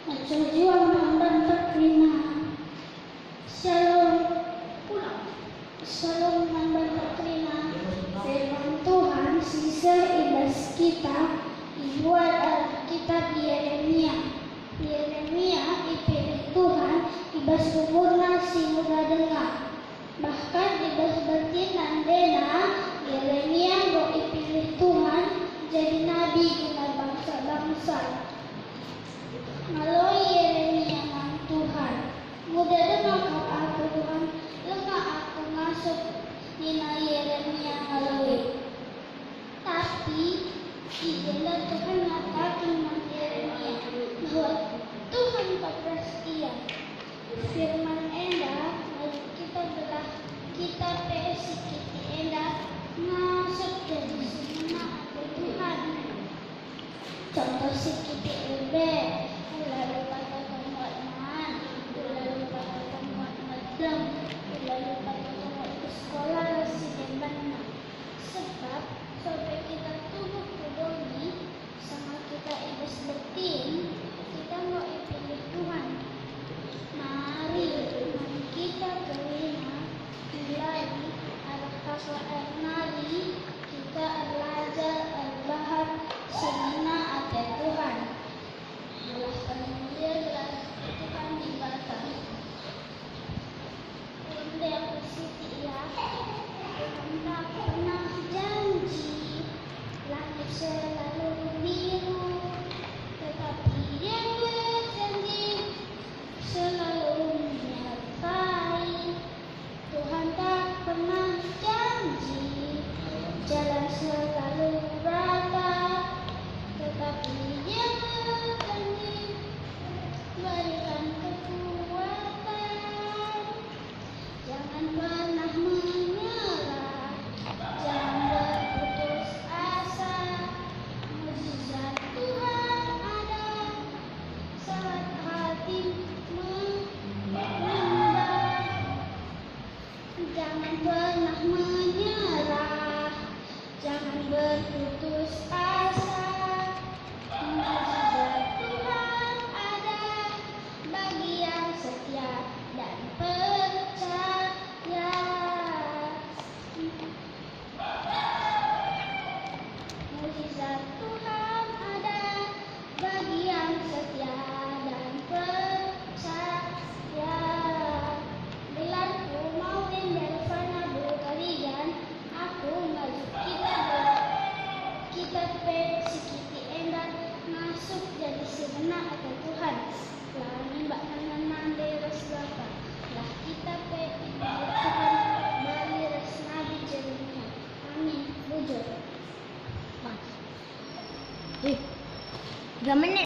Berjuang dan terima. Shalom pulang. Shalom dan terima. Firman Tuhan sisa ibas kita dibuat kitab Yeremia. Yeremia dipilih Tuhan ibas umurna si muda dengar. Bahkan ibas bertinan dena Yeremia go dipilih Tuhan jadi nabi guna bangsa-bangsa. Melalui Yeremia nang Tuhan, muda dengar aku Tuhan, lemah aku masuk dina Yeremia melalui. Tapi izinlah Tuhan ngatakan nang Yeremia bahwa Tuhan tak setia. Firman enda kita belah kita pesi kita enda masuk jadi semena aku Tuhan. Contoh si kita ebe lalu pada temuan man, lalu pada temuan madam, lalu pada temuan ke sekolah si demban. Sebab sampai kita tubuh kudomi sama kita ibas betin, kita mau pilih Tuhan. Mari kita kelima mulai arah kakak nari kita belajar bahar semena ada Tuhan. Belah kemudian belah Tuhan di batang. Bunda yang bersiti ya, Tuhan tak pernah janji langit selalu biru, tetapi Dia berjanji selalu menyertai. Tuhan tak pernah janji jalan selalu rata, tetapi Dia berjanji berikan kekuatan. Jangan pernah menyerah, jangan berputus asa. Mujizat Tuhan ada saat hatimu menyembah. Jangan pernah menyerah, jangan berputus asa. Mujizat Tuhan ada bagi yang setia dan percaya. Mujizat Tuhan ada bagi yang setia dan percaya. Gelarku Maureen Delvana Bulgarian, aku maju kita sikiti endan masuk jadi sebenar ada Tuhan. Lah nimbak nangan deres bapa. Lah kita Tuhan bali res nabi Yeremia. Amin. Bujur. 3 menit.